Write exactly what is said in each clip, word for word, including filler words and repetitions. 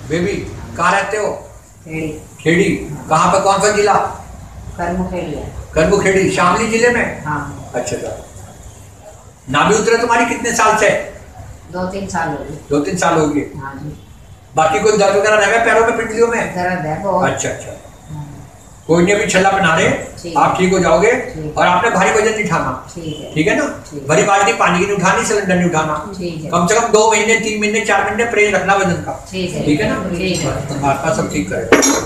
Baby कहाँ रहते हो? खेड़ी। खेड़ी। कहाँ पे, कौन सा जिला? करमू खेड़ी है। करमू खेड़ी शामली जिले में। हाँ। अच्छा अच्छा। नाभि उतरे तुम्हारी कितने साल से? दो तीन साल हो गए। दो तीन साल हो गए। हाँ जी। बाकी कोई दर्द वगैरह रह गया पैरों में, पिंडलियों में? दर्द है बहुत। अच्छा अच्छा। कोई नहीं, अभी छल्ला बना रहे, आप ठीक हो जाओगे। और आपने भारी वजन नहीं उठाना, ठीक है ना? बड़ी बाल्टी पानी की नहीं उठानी, सिलेंडर नहीं उठाना। कम से कम दो महीने तीन महीने चार महीने परहेज रखना वजन का, ठीक है ना? परमात्मा सब ठीक करेगा।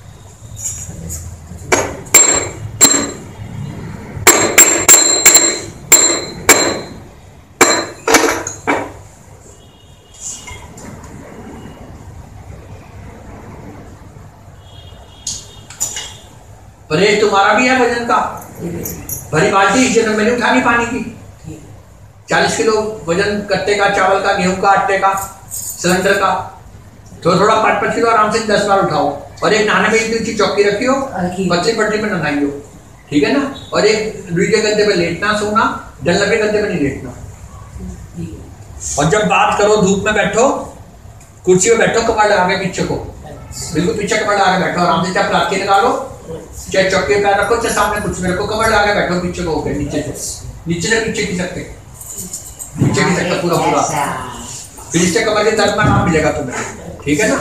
परहेज तुम्हारा भी है वजन का। भरी बाल्टी जन्म में नहीं उठानी पानी की। चालीस किलो वजन कट्टे का, चावल का, गेहूं का, आटे का, सिलेंडर का। थोड़ा थोड़ा पाँच पाँच किलो आराम से दस बार उठाओ। और एक नहाने में इतनी ऊंची चौकी रखियो, पतली पटरी में नहाइयो, ठीक है ना? और एक रुई के गद्दे पे लेटना सोना, डल्ला के गद्दे पे नहीं लेटना। और जब बात करो धूप में बैठो, कुर्सी में बैठो, कमर लगा के पीछे को, बिल्कुल पीछे कमर लगा के बैठो आराम से। चाहे प्लास्टिक निकालो, चाहे चौके पे रखो, चाहे सामने कुछ में रखो, कमर लगा के बैठो पीछे को होकर, नीचे से नीचे से पीछे की सकते, नीचे की सकते पूरा पूरा। फिर इससे कमर के दर्द में आराम मिलेगा तुम्हें, ठीक है ना?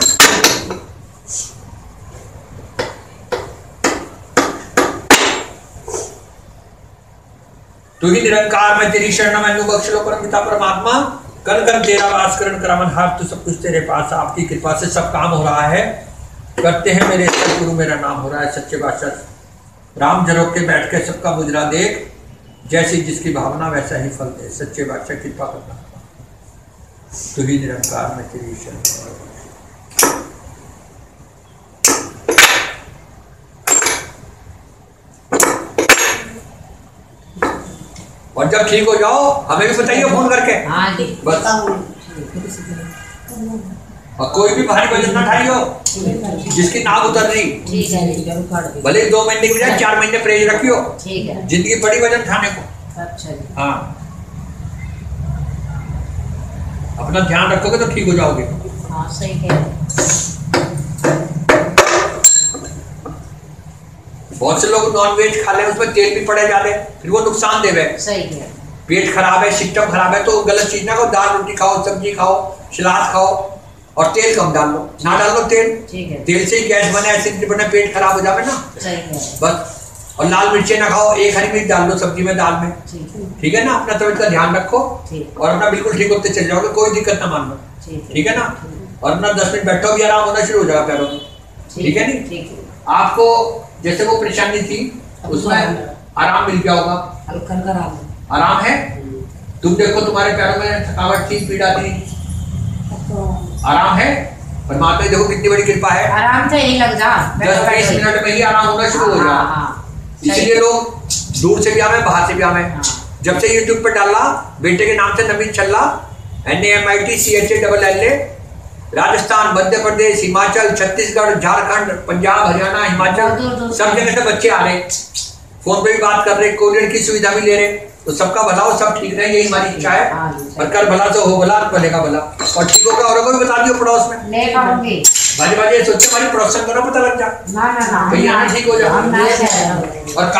तू ही निरंकार, मैं तेरी शरण मैनू बख्श लो परमपिता परमात्मा। कर कर तेरा वास करण करावन हाथ, तो सब कुछ तेरे पास, आपकी कृपा से सब काम हो रहा है। करते हैं मेरे सतगुरु, मेरा नाम हो रहा है सच्चे बादशाह। राम झरोक के बैठ के सबका मुजरा देख, जैसी जिसकी भावना वैसा ही फल दे। सच्चे बादशाह कृपा करना, तू ही निरंकार, मैं तेरी शरण। और जब ठीक हो जाओ हमें भी बताइए फोन करके। हाँ जी। बस। और कोई भी भारी वजन ना उठाइयो जिसकी नाक उतर रही, ठीक है। भले दो महीने की बजाय चार महीने परहेज रखियो, ठीक है। जिंदगी बड़ी वजन उठाने को। अच्छा जी। हाँ, अपना ध्यान रखोगे तो ठीक हो जाओगे। हाँ सही है। बहुत से लोग नॉन वेज खा ले, उसमें तेल भी पड़े जाते, फिर वो नुकसान देवे। सही है। पेट खराब है, सिस्टम खराब है, तो गलत चीज ना खाओ। दाल रोटी खाओ, सब्जी खाओ, सलाद खाओ, और तेल कम डाल लो, ना डाल लो तेल। ठीक है। तेल से ही गैस बने, एसिडिटी बने, पेट खराब हो जावे ना। सही है। बस। और लाल मिर्चें ना खाओ, एक हरी मिर्च डाल लो सब्जी में, दाल में, ठीक है ना? अपना तबीयत का ध्यान रखो और अपना बिल्कुल ठीक होते चल जाओगे, कोई दिक्कत ना मान लो, ठीक है ना? और अपना दस मिनट बैठो, भी आराम होना शुरू हो जाएगा पैरों में, ठीक है नहीं? आपको जैसे वो परेशानी थी उसमें आराम मिल गया होगा, आराम है। तुम देखो तुम्हारे पैरों में थकावट थी, पीड़ा थी, आराम है। परमात्मा देखो कितनी बड़ी कृपा है, आराम से ही लग जा, दस बीस मिनट में ही आराम होना शुरू हो जाए। इसलिए लोग दूर से भी आवे, बाहर से भी आवे। जब से यूट्यूब पर डाला बेटे के नाम से Naveen Challa, N A M I T C H A double L A, Rajasthan, Madhya Pradesh, Himachal, Chhattisgarh, Jharkhand, Punjab, Haryana, Himachal, सब जगह से बच्चे आ रहे, फोन पे भी बात कर रहे, कोरियर की सुविधा भी ले रहे। तो सबका भला हो, सब ठीक रहे, यही हमारी इच्छा है। और कर भला तो हो भला, भले का भला। और ठीक होगा औरों को भी बता दियो पड़ोस में, भाजी भाजी सोचे हमारी प्रोत्साहन करो, पता लग जा, ना ना ना, ठीक हो जाए। और